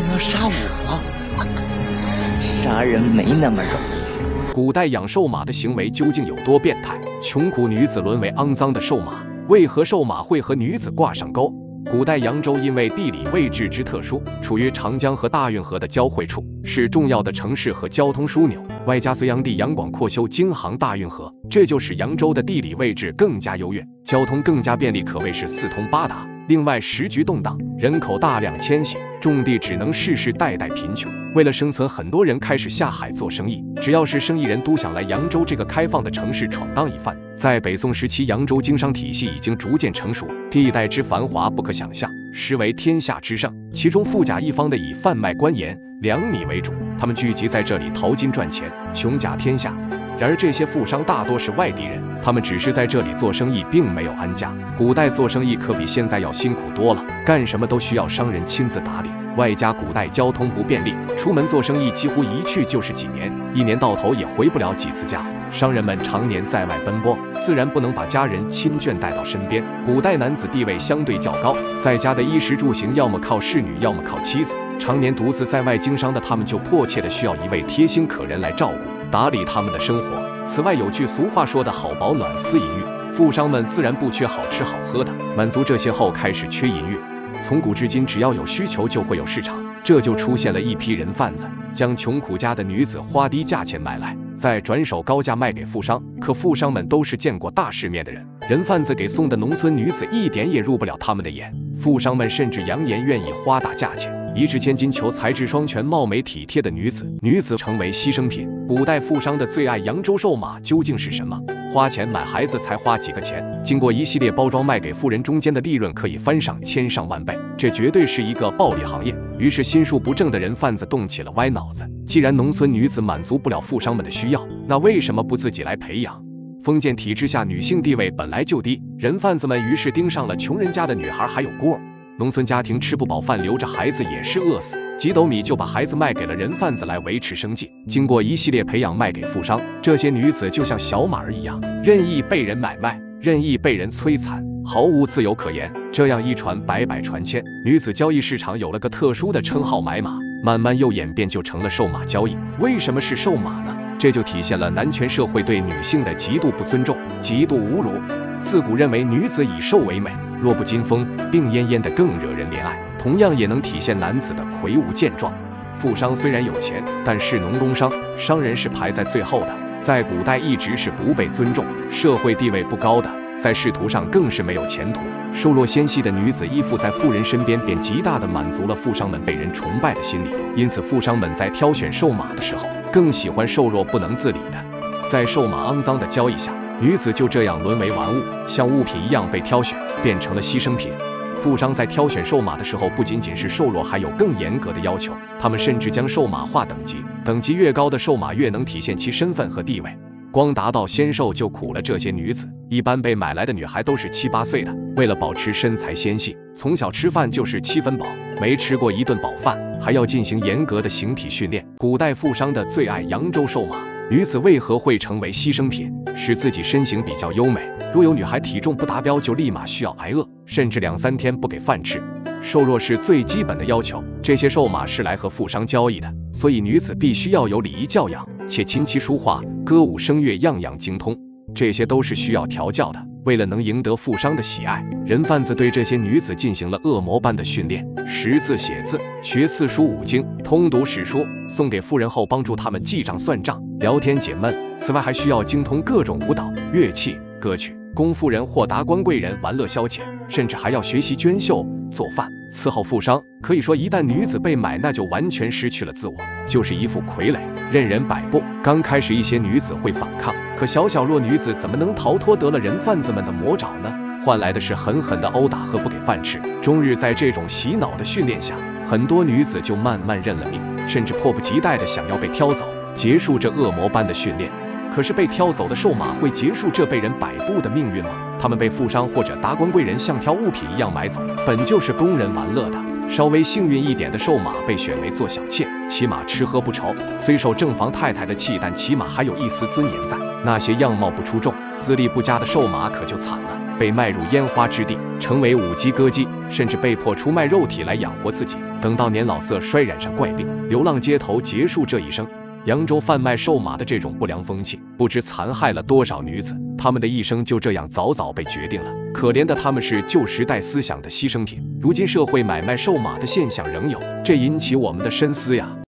要杀我？杀人没那么容易。 古代养兽马的行为究竟有多变态？穷苦女子沦为肮脏的兽马，为何兽马会和女子挂上钩？古代扬州因为地理位置之特殊，处于长江和大运河的交汇处，是重要的城市和交通枢纽。外加隋炀帝杨广扩修京杭大运河，这就使扬州的地理位置更加优越，交通更加便利，可谓是四通八达。另外，时局动荡，人口大量迁徙，种地只能世世代代贫穷。为了生存，很多人开始下海做生意。只要是生意人，都想来扬州这个开放的城市闯荡一番。在北宋时期，扬州经商体系已经逐渐成熟，地带之繁华不可想象，实为天下之盛。其中富甲一方的以贩卖官盐、粮米为主，他们聚集在这里淘金赚钱，穷甲天下。然而这些富商大多是外地人，他们只是在这里做生意，并没有安家。古代做生意可比现在要辛苦多了，干什么都需要商人亲自打理，外加古代交通不便利，出门做生意几乎一去就是几年，一年到头也回不了几次家。商人们常年在外奔波，自然不能把家人亲眷带到身边。古代男子地位相对较高，在家的衣食住行要么靠侍女，要么靠妻子。常年独自在外经商的他们，就迫切地需要一位贴心可人来照顾打理他们的生活。此外，有句俗话说的好，保暖思淫欲，富商们自然不缺好吃好喝的，满足这些后开始缺淫欲。从古至今，只要有需求就会有市场，这就出现了一批人贩子，将穷苦家的女子花低价钱买来，再转手高价卖给富商。可富商们都是见过大世面的人，人贩子给送的农村女子一点也入不了他们的眼。富商们甚至扬言愿意花大价钱，一掷千金求才智双全、貌美体贴的女子成为牺牲品。古代富商的最爱扬州兽马究竟是什么？花钱买孩子才花几个钱，经过一系列包装卖给富人，中间的利润可以翻上千上万倍，这绝对是一个暴利行业。于是心术不正的人贩子动起了歪脑子，既然农村女子满足不了富商们的需要，那为什么不自己来培养？封建体制下，女性地位本来就低，人贩子们于是盯上了穷人家的女孩还有孤儿。农村家庭吃不饱饭，留着孩子也是饿死，几斗米就把孩子卖给了人贩子来维持生计。经过一系列培养，卖给富商，这些女子就像小马儿一样，任意被人买卖，任意被人摧残，毫无自由可言。这样一传百，百传千，女子交易市场有了个特殊的称号——买马，慢慢又演变就成了兽马交易。为什么是兽马呢？这就体现了男权社会对女性的极度不尊重、极度侮辱。自古认为女子以兽为美，弱不禁风，病恹恹的更惹人怜爱，同样也能体现男子的魁梧健壮。富商虽然有钱，但士农工商，商人是排在最后的，在古代一直是不被尊重、社会地位不高的，在仕途上更是没有前途。瘦弱纤细的女子依附在富人身边，便极大地满足了富商们被人崇拜的心理。因此，富商们在挑选兽马的时候，更喜欢瘦弱不能自理的。在兽马肮脏的交易下，女子就这样沦为玩物，像物品一样被挑选，变成了牺牲品。富商在挑选兽马的时候，不仅仅是瘦弱，还有更严格的要求。他们甚至将兽马划等级，等级越高的兽马越能体现其身份和地位。光达到仙兽就苦了这些女子。一般被买来的女孩都是7、8岁的，为了保持身材纤细，从小吃饭就是7分饱，没吃过一顿饱饭，还要进行严格的形体训练。古代富商的最爱扬州兽马，女子为何会成为牺牲品？使自己身形比较优美，若有女孩体重不达标，就立马需要挨饿，甚至2、3天不给饭吃。瘦弱是最基本的要求，这些兽马是来和富商交易的，所以女子必须要有礼仪教养，且琴棋书画、歌舞声乐样样精通，这些都是需要调教的。为了能赢得富商的喜爱，人贩子对这些女子进行了恶魔般的训练，识字写字，学4书5经，通读史书，送给富人后帮助他们记账算账，聊天解闷。此外还需要精通各种舞蹈、乐器、歌曲，供富人或达官贵人玩乐消遣，甚至还要学习娟绣、做饭，伺候富商。可以说，一旦女子被买，那就完全失去了自我，就是一副傀儡，任人摆布。刚开始一些女子会反抗，可小弱女子怎么能逃脱得了人贩子们的魔爪呢？换来的是狠狠的殴打和不给饭吃。终日在这种洗脑的训练下，很多女子就慢慢认了命，甚至迫不及待地想要被挑走，结束这恶魔般的训练。可是被挑走的兽马会结束这被人摆布的命运吗？他们被富商或者达官贵人像挑物品一样买走，本就是供人玩乐的。稍微幸运一点的兽马被选为做小妾，起码吃喝不愁，虽受正房太太的气，但起码还有一丝尊严在。那些样貌不出众、资历不佳的兽马可就惨了，被卖入烟花之地，成为舞姬歌姬，甚至被迫出卖肉体来养活自己。 等到年老色衰，染上怪病，流浪街头，结束这一生。扬州贩卖瘦马的这种不良风气，不知残害了多少女子，她们的一生就这样早早被决定了。可怜的她们是旧时代思想的牺牲品，如今社会买卖瘦马的现象仍有，这引起我们的深思呀。